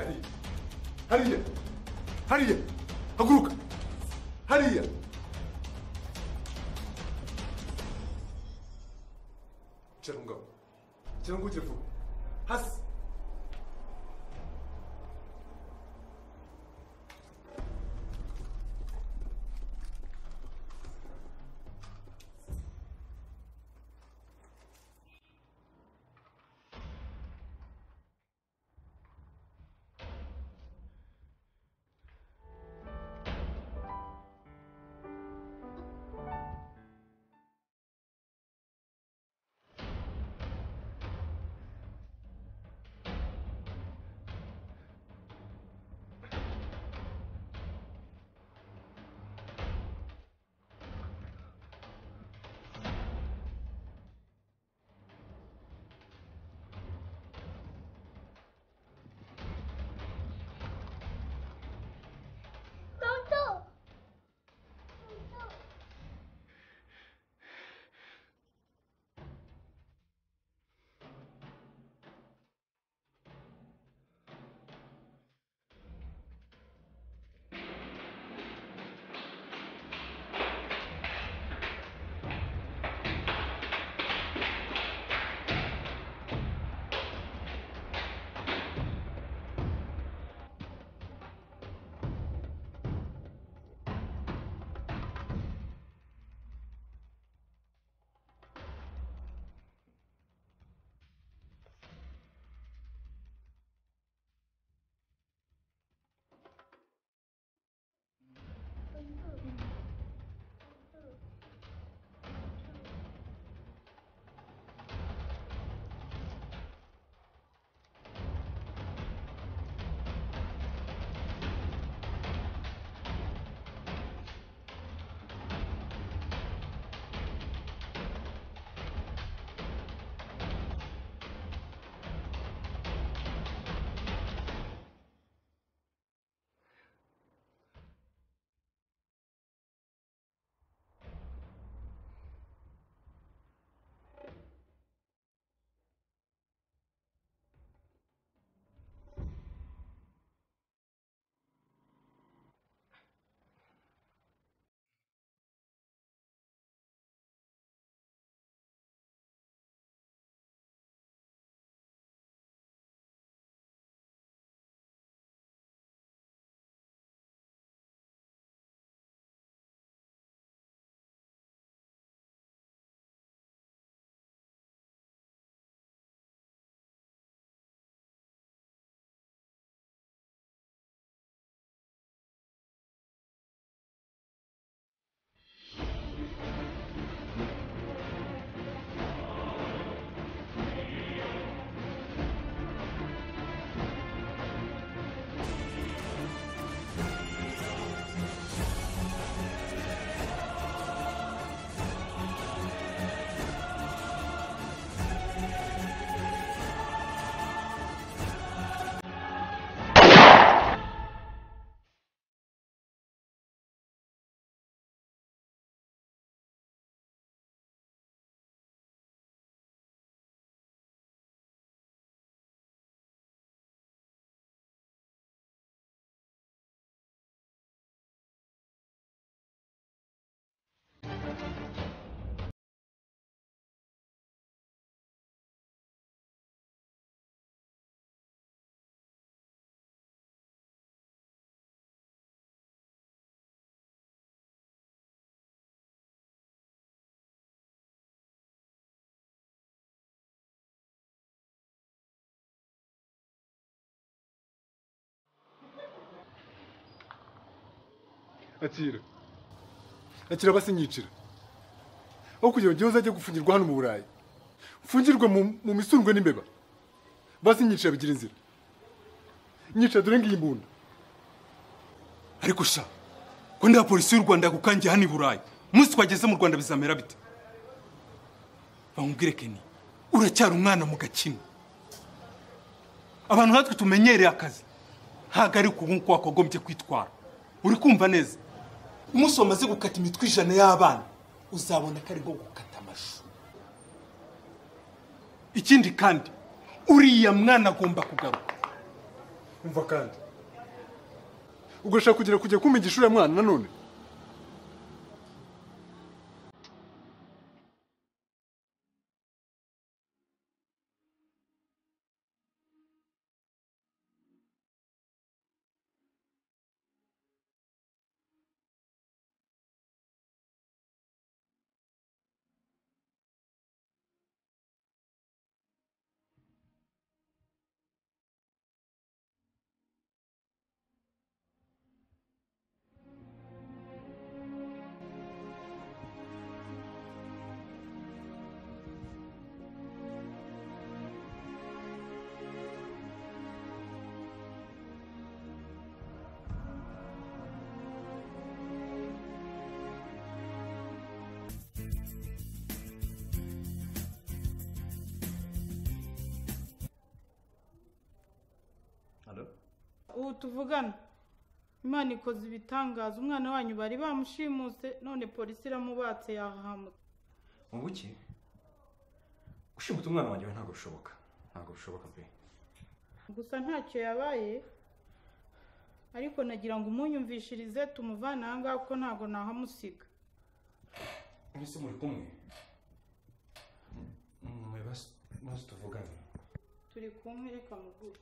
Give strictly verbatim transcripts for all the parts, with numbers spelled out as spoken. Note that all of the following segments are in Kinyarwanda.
hariya hariya hariya haguruka hariya cara ngabo cara nguje vuba hasi akira akira basinyicira aho kugira ngo uzajye gufungirwa hano mu Burayi ufungirwa mu misundwe n'imbeba basinyicira bigira inzira nyica dore ngiyi imbunda ariko sha ko nda polisi y'u Rwanda gukangiye hano i Burayi umunsi twageze mu Rwanda bizamera bite bamubwire Keni uracyari umwana mu gakino abantu natwe tumenyereye akazi ntago ari kubu uko wakogombye kwitwara uri kumva neza umunsi wamaze gukata imitwe ijana y'abana uzabona ko ari go gukata amashu ikindi kandi uriya mwana agomba kugaruka umva kandi ugashaka kugira kujya kumigisha uriya mwana nanone. Ubu tuvugana Imana ikoze ibitangaza, umwana wanyu bari bamushimuse none polisi iramubatse yahahamutse. Mubuki ushimuta umwana wanjye ntabwo bishoboka, ntabwo bishoboka pe. Gusa ntacyo yabaye, ariko nagira ngo umunyumvishirize tumuvana hanga ko ntago nahamusiga. Mwese muri kumwe mwe bas maze tuvugane. Turi kumwe reka mugure.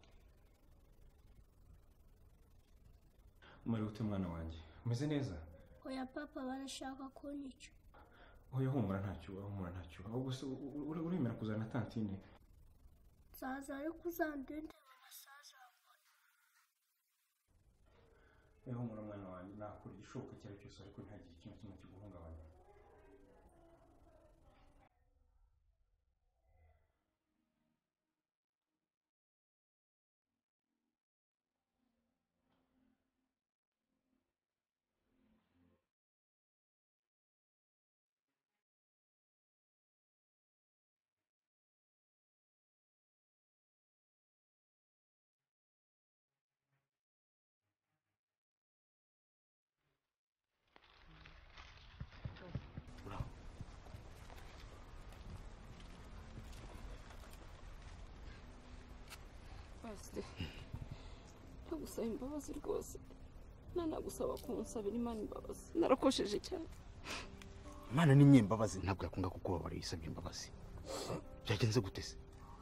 Umari ute mwana wanjye umeze neza? Oya papa barashaka kunyica. Oya humura ntacyo, humura ntacyo. Ahubwo se uremera kuzana tantine? Zaza ari kuzandende basaza. Oya humura mwana wanjye, nakora igishoboka cyari cyose ariko ntagire ikintu kimwe kiguhungabanya. Nagusaba imbabazi rwose, nanagusaba kunsabira Imana imbabazi, narakosheje cyane. Imana ni nyembabazi, ntabwo yakunda kukubabarira isabye imbabazi. Byagenze gute se?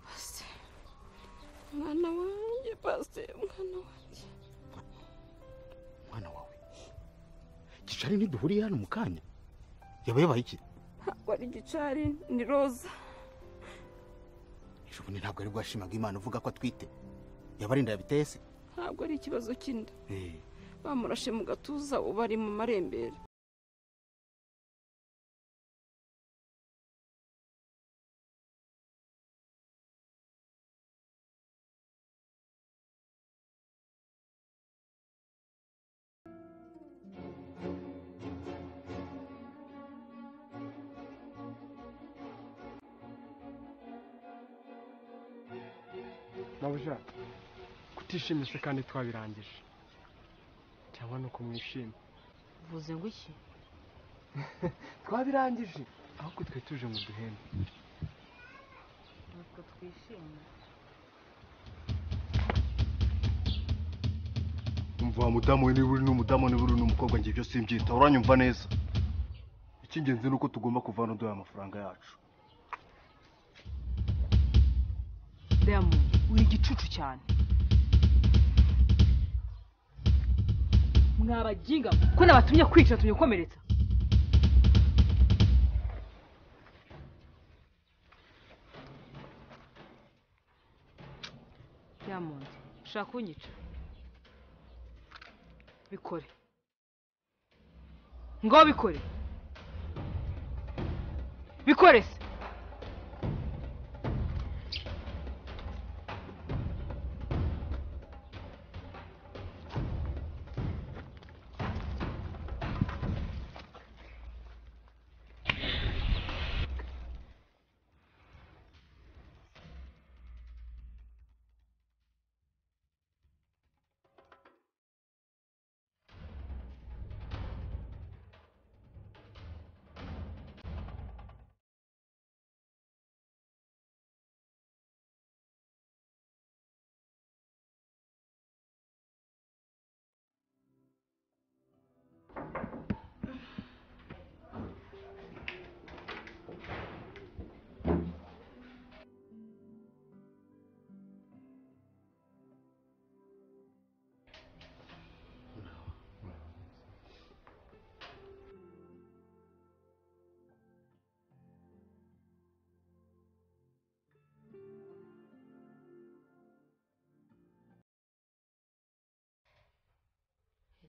Mwana wanjye pastor, mwana wanjye. Mwana wawe Gicari ntiduhuriye hano mu kanya, yabaye baye iki? Ntabwo ari Gicari, ni Rosa. Ejo bundi ntabwo ari bwashimaga Imana uvuga ko atwite, yabarinda yabiteye se? Ntabwo ari ikibazo kinda. Eh, bamurashe mu gatuza ubari mu marembere. Mabuja kutishimisha kandi twabirangije cyangwa nuko mwishimye? Vuze ngo iki? Twabirangije ahubwo twe tuje mu duhembe. Nuko twishimye. umva mudamu we, niba uri n'umudamu niba uri n'umukobwa njye byo simbyita, uranyumva neza? Icy'ingenzi nuko tugomba kuvana duha amafaranga yacu. Raymond, uri gicucu cyane. Mwabaginga ko nabatumye kwica tumye komeretsa. Raymond, shaka kunyica. Bikore. Ngo bikore. Bikore se.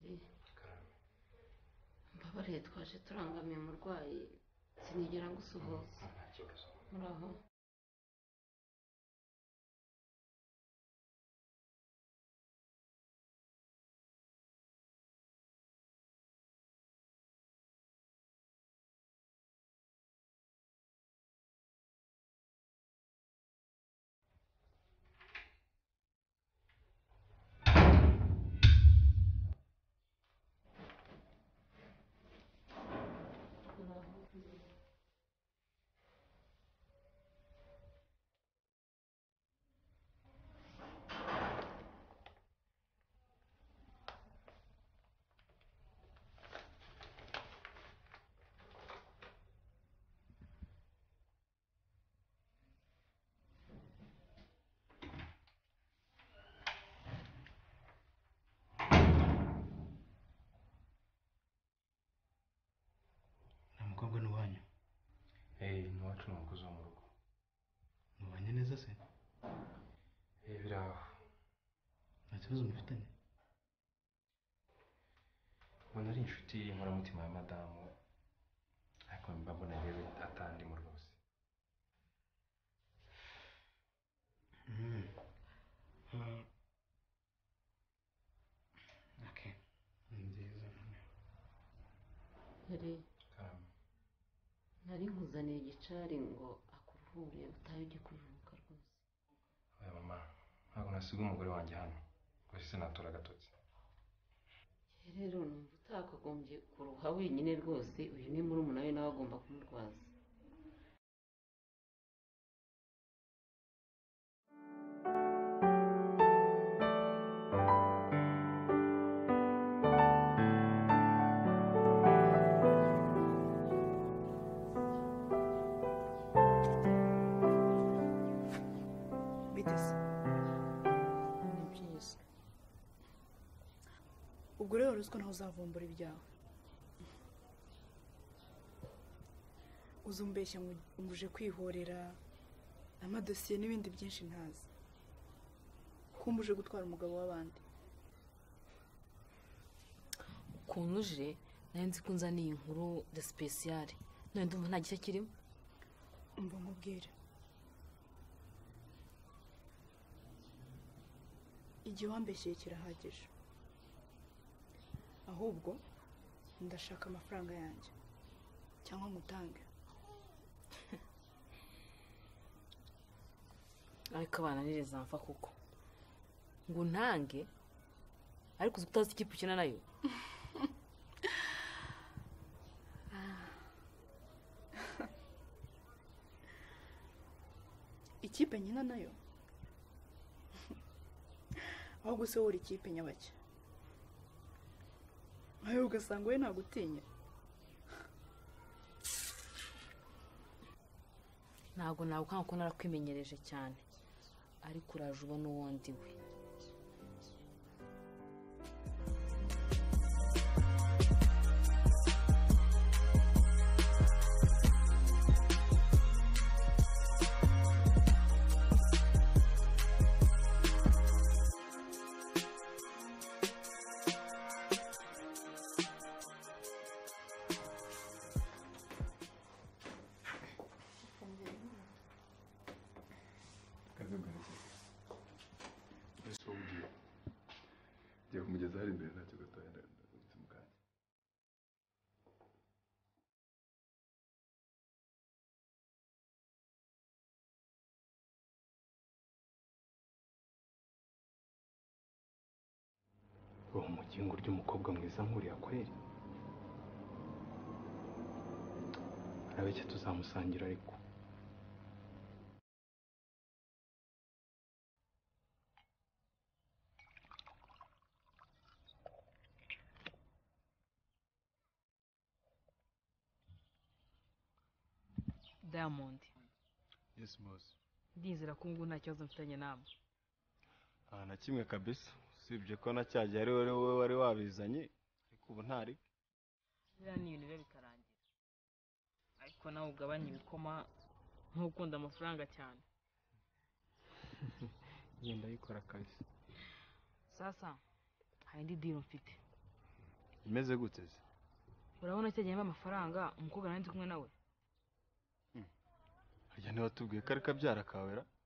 mbabariye twaje turangamiye umurwayi sinigera ngusuhuza muraho Mukobwa ni wanyu? Eh, ni wacu n'umukozi wo mu rugo. Mubanye neza se? Eh, biraho. Nta kibazo mufitanye? Mbona ari inshuti y'inkoramutima ya madamu, ariko mba mbona rero atandi mu rwose. Mm. Uh, okay. Nziza. Yari nari nkuzaniye igicari ngo akuruhure utaye ujye kuruhuka rwose. Oya mama, ntabwo nasiga umugore wanjye hano. Gusa sinatora agatotsi. Rero numva utakagombye kuruha wenyine rwose, uyu ni murumuna we nawe agomba kumurwaza. ubwo rero ruswa naho uzavumbura ibyawe uzumbeshya nguje kwihorera amadosiye n'ibindi byinshi ntazi kumbuje gutwara umugabo w'abandi ukuntu uje nari nzi ko nzaniye inkuru de spéciale none ndumva nta gishya kirimo umva nkubwira igihe wambeshyeye kirahagije ahubwo ndashaka amafaranga yanjye cyangwa ngutange ariko abana nireza mfa kuko ngo ntange ariko uzi kutazi ikipe ukina nayo ikipe nyina nayo aho gusa wowe uri ikipe nyabake ayo ugasanga we nagutinya ntabwo nawe ukanga ko narakwimenyereje cyane ariko uraje ubona uwundi we kumugeza hari imbere ntacyo gatoya ndetse mu kanya uwo mugingo ry'umukobwa mwiza nkuriya kweri arabeke tuzamusangira ariko Raymond. Yes boss. Ndizera ko ngo nta kibazo mfitanye namwe. Ah na kimwe kabisa. Usibye ko nacyajya ari wowe wari wabizanye ariko ubu ntari. Biriya ni ibintu rero bikarangira. Ariko nawe ugabanya ibikoma nk'ukunda amafaranga cyane. Ngenda yikora kabisa. Sasa hari indi deal mfite. imeze gute se? urabona cyagiyemo amafaranga umukobwa nandi kumwe nawe harya niba tubwiye ko ari kabyara kawe ra?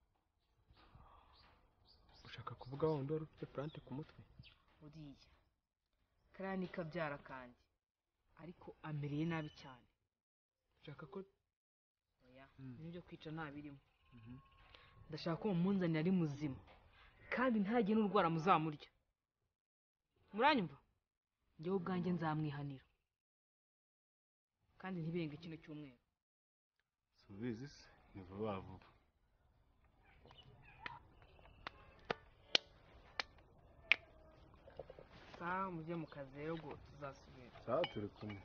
ushaka kuvuga wa wundi wari ufite plante ku mutwe? uriya kariya ni kabyara kanjye ariko amereye nabi cyane. ushaka ko oya n'ibyo kwica nta birimo. ndashaka ko mumunzanira ari muzima kandi ntajye n'urwara muzamurya. muranyumva? njyewe ubwanjye nzamwihanira kandi ntibenge kino cyumweru. subizi se ni vuba vuba. sawa mujye mu kazi rero ubwo tuzasubira. sawa turi kumwe.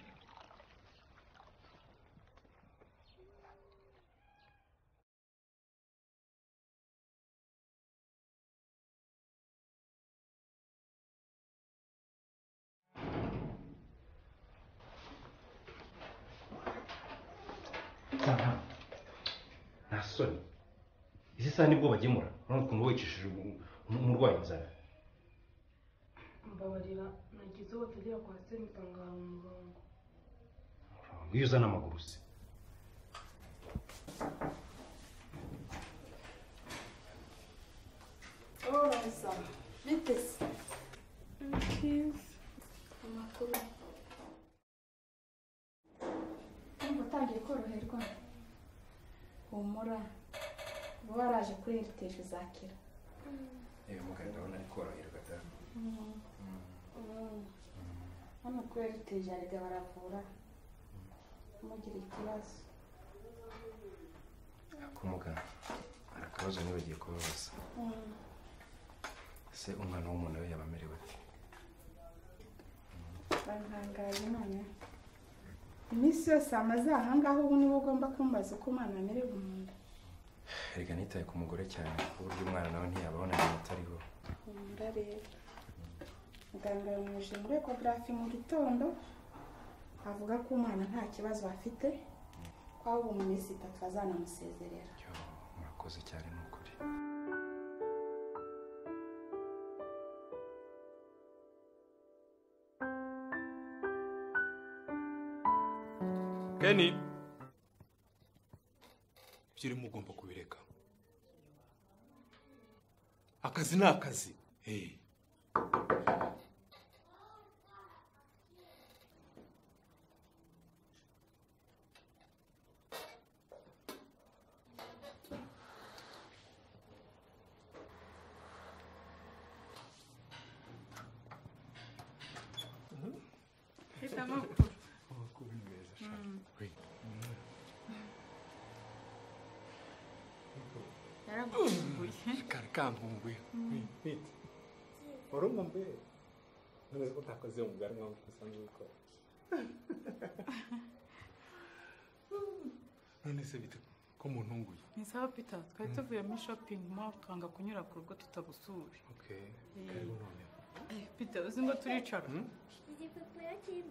nta soni izi saha nibwo bagemura urabona ukuntu wicishije umurwayi inzara. mbabarira nagize uwo tugira kwa senta ngaho mu murongo. iyo uzana amaguru se. Oh, Rosa, bite se? Kieffa. Amakuru. Numva utangiye koroherwa. Humura. Uba waraje kuri heritage uzakira. Ewe muganga ndabona ari koroherwa da. Hano kuri heritage arega baravura. Umugira ikibazo. Ako muganga hari akabazo nibagiye kubabaza. Se umwana w'umuntu we yaba amerewe ate? Bantangaje none. Iminsi yose amaze aha ngaho ubu niwe ugomba kumbaza uko umwana amerewe mu nda. Erega nitaye ku mugore cyane ku buryo umwana nawe ntiyababona ibintu atariho. Umura rero. Muganga yamuje muri ecography mu gitondo avuga ko umwana nta kibazo afite ko ahubwo mu minsi itatu azanamusezerera. Yo murakoze cyane n'ukuri. Kenny byiri mugomba kubireka. Akazi ni akazi. Hey. Kankumbuye. Bite. Warumumbuye. None ko utakoze umugari nkaho usanzwe ukora. None se bite ko muntunguye? Ni sawa Peter, twari tuvuye muri shopping mall twanga kunyura ku rugo tutagusura. Okay. Karibu none. Eh Peter, uzi ngo turicara. Ndi papa yakimba.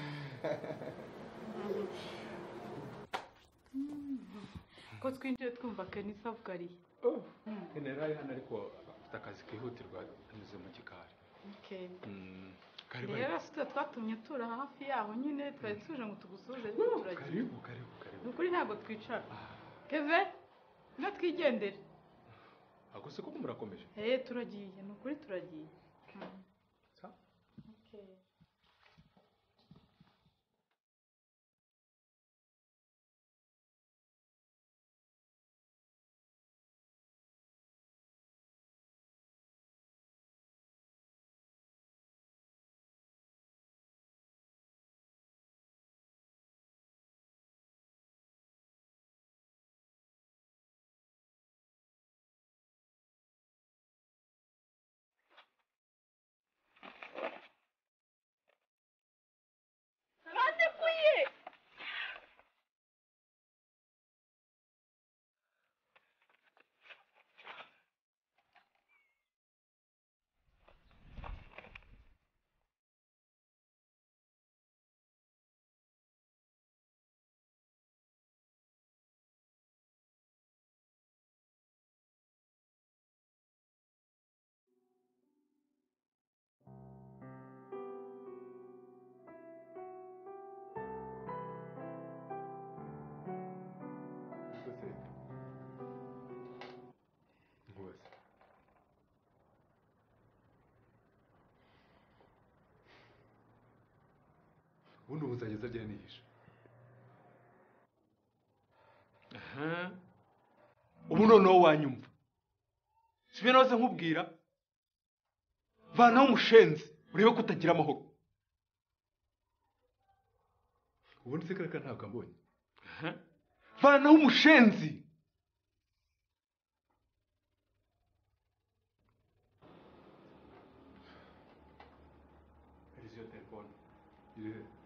Ko twinjiye twumva Kenisa avuga ari. Oh. Generali hano ariko afite akazi kihutirwa anyuze mu gikari. Okay. Mm. Rero sitwe twatumye tura hafi yaho nyine twari tuje ngo tugusuze turagiye. Karibu karibu karibu. Nukuri ntabwo twicara. Keve, no twigendere. Akose ko murakomeje. Eh turagiye, nukuri turagiye. Sa? Okay. ubundi ubu nzageza ryari nihisha? aha ubu noneho wanyumva sibe nawe nkubwira vanaho umushenzi urebe ko utagira amahoro. ubundi se karaka ntabwo ambonye. vanaho umushenzi. Here's your telephone. Iri he?